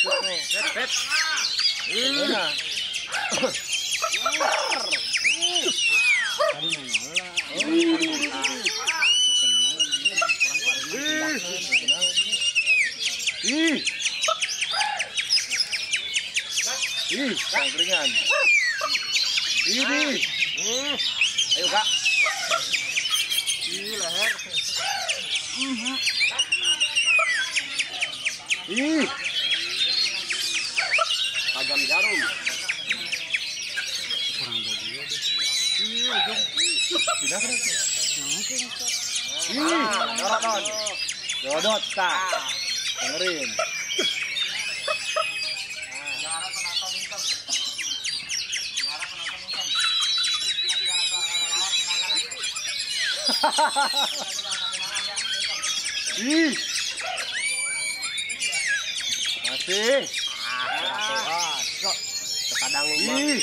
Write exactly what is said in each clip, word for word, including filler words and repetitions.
Bet, bet. Iya. Ih. Ih, angkringan. Ini. Ayo, Kak. Ih, leher. Ih. Tajam jarum. Kurang dari dia deh. Ih, ujung. Sudah kan? Ih, dorot don. Dodot tak. Dengerin. Ih. Masih. Ah, kok terkadang lu. Ih.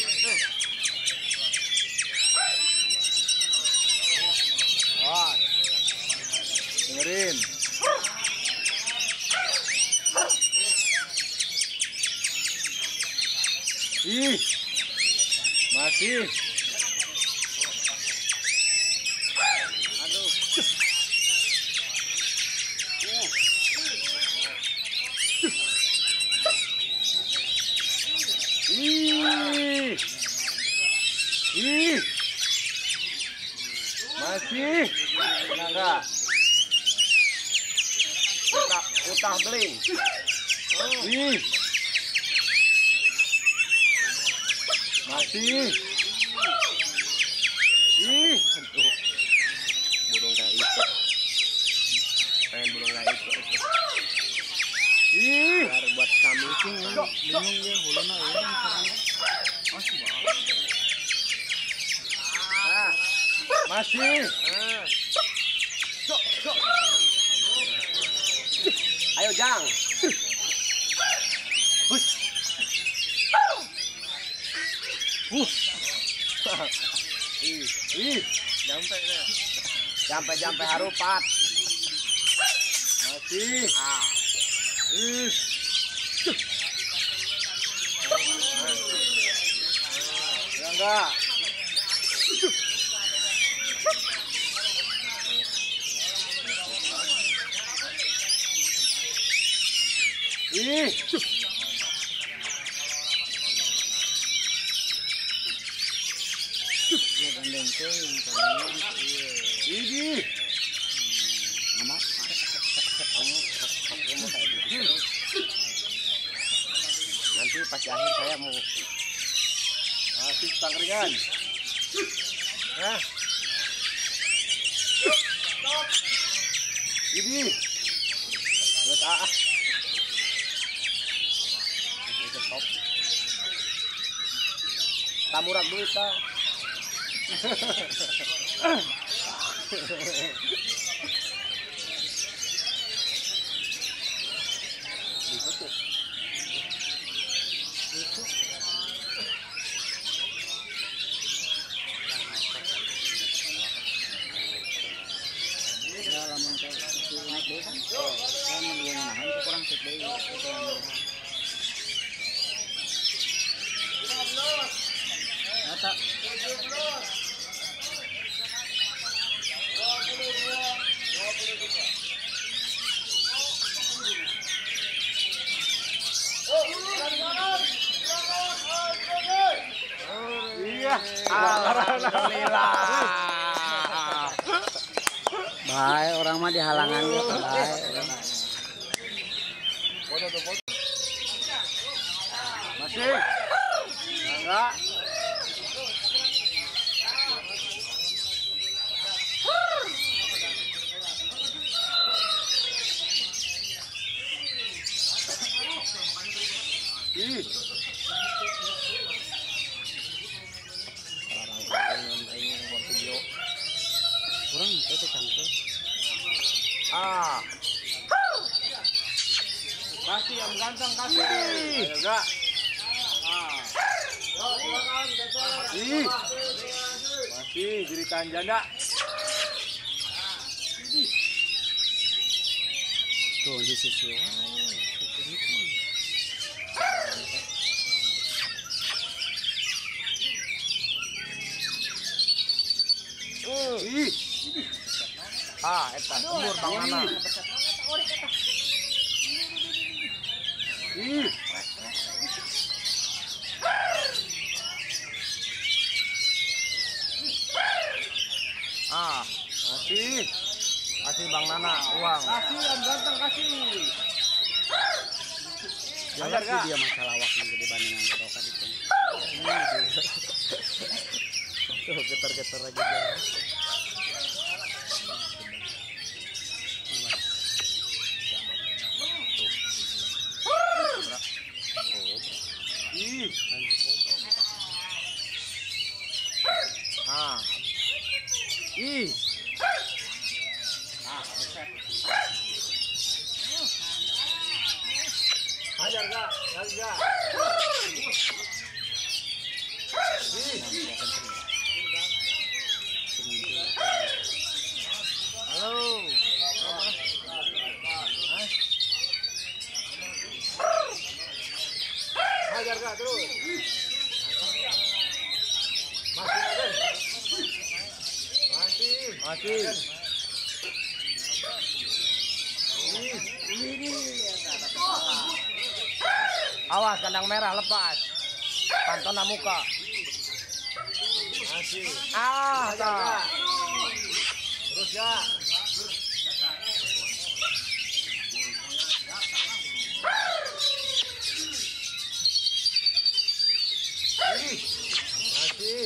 Wah. Dengerin. Ih. Masih. Ih. Ih. Masih. Enggak. Utah, utah beling. Ih. Masih. Ih. Aduh. Burung kayak itu. Pengen burung kayak itu. Ih. Biar buat kami sih. Bingung dia huluna orang sekarang. Masih bang. Ah. Masih. Ah. Cok, cok. Ayo Jang. Hush. Uh. Ih, ih, jampe deh. Jampe-jampe harupat. Masih. Ah. Ih. Ya enggak. Ih. Ya gandeng tuh ini. Amat. Nanti pas akhir saya mau kasih tangkringan. Nah. Ini. Buat ah. Stop. Tamurak duit dah. Ya lamun teh naik deui kan. Saya menunggu nahan kurang set deui. Nata. Iya, alhamdulillah. Baik, orang mah di halangan ya, baik. Foto tuh foto. Masih. Enggak. Ih. Kurang itu cangkel. Ah. Kasih yang ganteng kasih. Ayo enggak. Ah. Ih. Masih jeritan janda. Tuh di sisi. eta umur Bang Nana. Ih. Ah, kasih. Kasih Bang Nana uang. Kasih Om Ganteng kasih. Jelas sih dia masalah waktu gede bandingan kerokan itu. Tuh getar-getar lagi dia. Ih, ah, ih, Ah, beset. hajar gak, hajar gak. Halo. Hajar gak terus. Masih ada. Masih. Masih. Ini awas kandang merah lepas. Pantona muka. Masih. Ah, tak. Terus ya. Masih.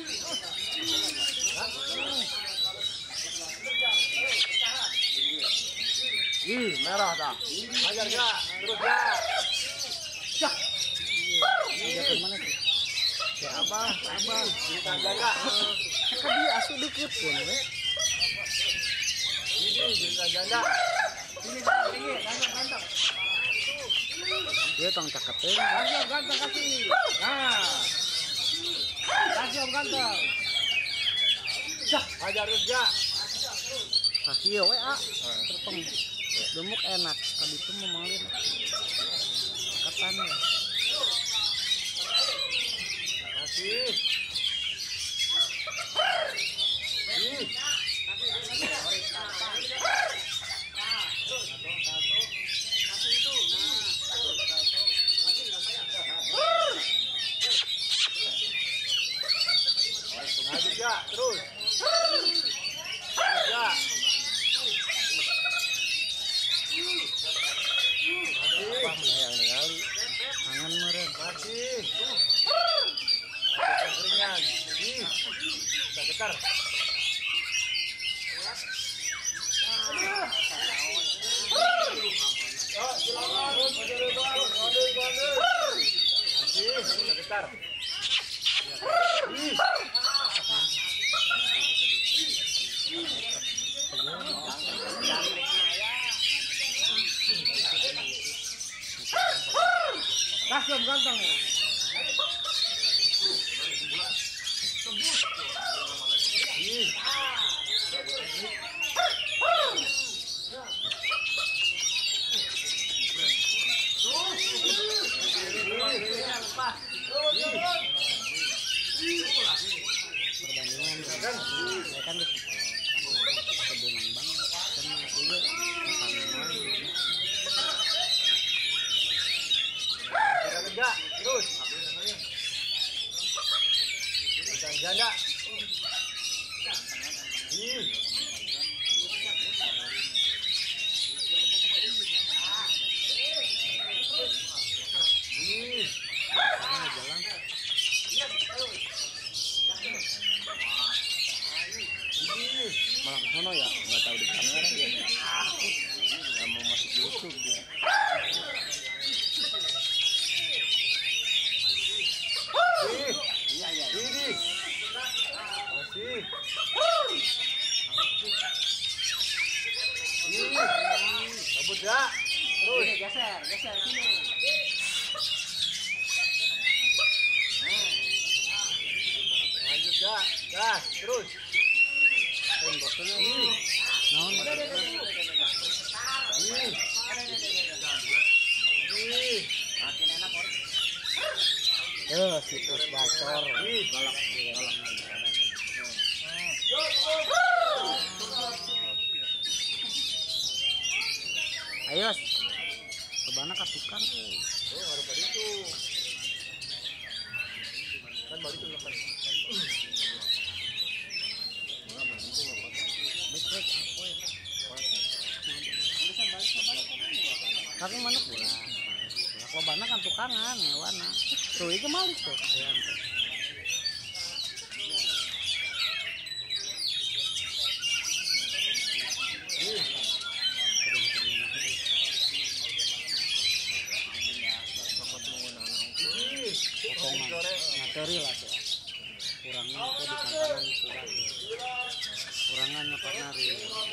Ih, merah tak? Hajar gak? Terus ya. Cak. Iya, mana tuh? Apa? Apa? Kita jaga. Kan dia asuh dikit kan, we. Ini kita jaga. Ini ini ganteng ganteng. Dia tong caketin. Kasih Om Ganteng kasih. Nah. Kasih Om Ganteng. Cak. Hajar terus ya. Kasih we ah. Terpeng. Gemuk enak, tadi itu mau malin katanya. Masih. Ih. Lanjut ya, terus. Terus ya. Wah, melayang ningali. Tangan meren. Masih. Ada keringan. Ih. Udah getar. Oh, silakan. Masih, udah getar. Ih. Kasih Om Ganteng. Ih. Perbandingan kan, ya kan kebenang banget sama juga kerja terus bisa janda. Ih. Ih. Jalan. Malah ke sono ya, nggak tahu di kamera dia. Nggak mau masuk YouTube dia. Ih, iya iya. Ini masih. Ih, kabut ya. Terus Geser, geser sini. lanjut ya, gas terus. Ih, naon? Ih, ih. Makin enak Om. Eh, situs gacor. Ih, galak, galak. Ayo, kebana ka tukang eh. Oh, harus pada itu. Kan baru itu lepas. Kaki manuk pula. Lobana kan tukangan hewana. Tuh itu malik tuh ayam tuh. Potongan materi lah tuh. Kurangnya itu di santanan itu lah tuh. Kurangannya karena